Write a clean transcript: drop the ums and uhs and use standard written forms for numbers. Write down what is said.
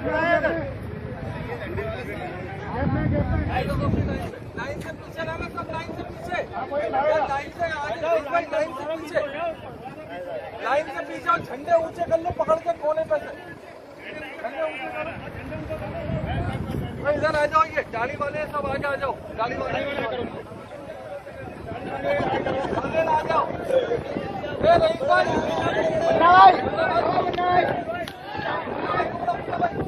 Line से पीछे रहना, सब लाइन से पीछे, लाइन से आगे, लाइन से पीछे, लाइन से पीछे और झंडे ऊंचे कर लो, पकड़ के कोने पे से झंडे ऊंचे करो। इधर आ जाओ, ये डाली वाले सब आगे आ जाओ, डाली वाले आ जाओ। फिर एक बार